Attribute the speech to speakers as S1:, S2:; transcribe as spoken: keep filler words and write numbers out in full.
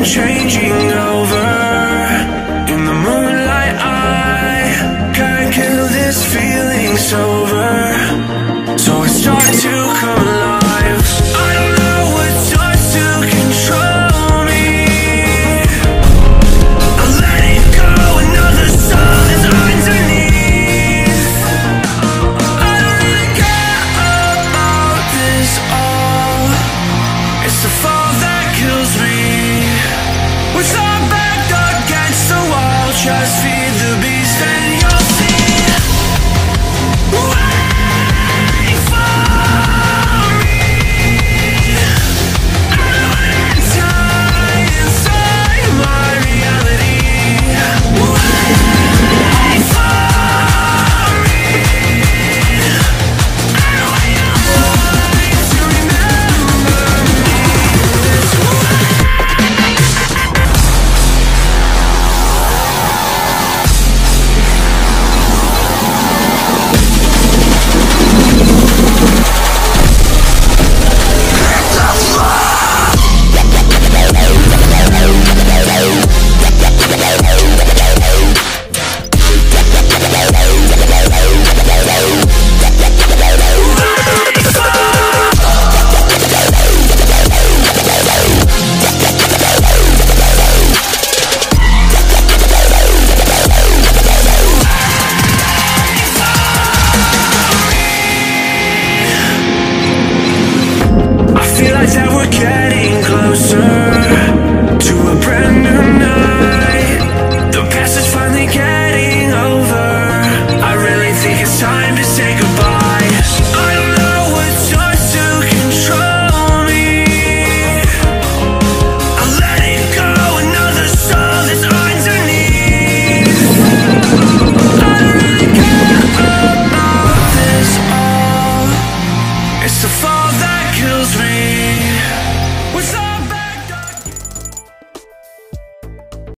S1: I'm changing over. In the moonlight I can't kill this feeling sober. So I start to come alive. I don't know what starts to control me. I let it go, another soul is underneath. I don't really care about this all. It's the fall that kills me. With our back against the wall, just feed the beast and you'll see. Wait for me. I don't die inside my reality. Wait for me. I don't want your life to remember me this way. I feel like that we're getting closer to a brand new night. The past is finally getting over. I really think it's time to say goodbye. I don't know what starts to control me. I let it go, another soul is underneath. I don't really care about this all. It's the fall that kills me. What's up?